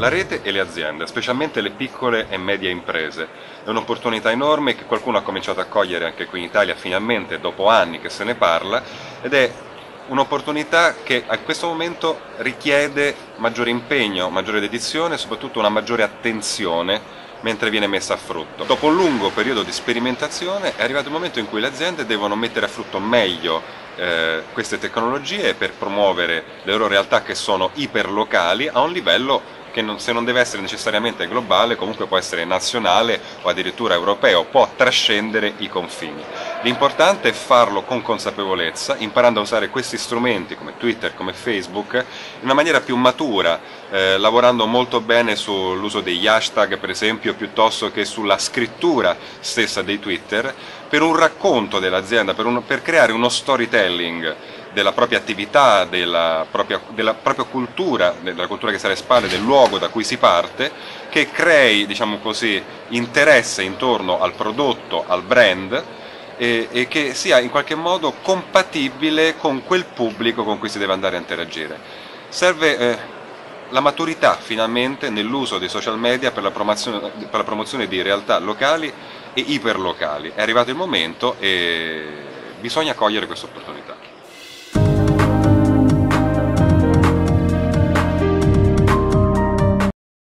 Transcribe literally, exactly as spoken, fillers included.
la rete e le aziende, specialmente le piccole e medie imprese. È un'opportunità enorme che qualcuno ha cominciato a cogliere anche qui in Italia, finalmente, dopo anni che se ne parla, ed è un'opportunità che a questo momento richiede maggiore impegno, maggiore dedizione e soprattutto una maggiore attenzione mentre viene messa a frutto. Dopo un lungo periodo di sperimentazione è arrivato il momento in cui le aziende devono mettere a frutto meglio eh, queste tecnologie per promuovere le loro realtà che sono iperlocali a un livello che non, se non deve essere necessariamente globale, comunque può essere nazionale o addirittura europeo, può trascendere i confini. L'importante è farlo con consapevolezza, imparando a usare questi strumenti come Twitter, come Facebook, in una maniera più matura, eh, lavorando molto bene sull'uso degli hashtag, per esempio, piuttosto che sulla scrittura stessa dei Twitter, per un racconto dell'azienda, per, un, per creare uno storytelling della propria attività, della propria, della propria cultura, della cultura che sta alle spalle, del luogo da cui si parte, che crei, diciamo così, interesse intorno al prodotto, al brand, e, e che sia in qualche modo compatibile con quel pubblico con cui si deve andare a interagire. Serve eh, la maturità finalmente nell'uso dei social media per la promozione, per la promozione di realtà locali e iperlocali. È arrivato il momento e bisogna cogliere questa opportunità.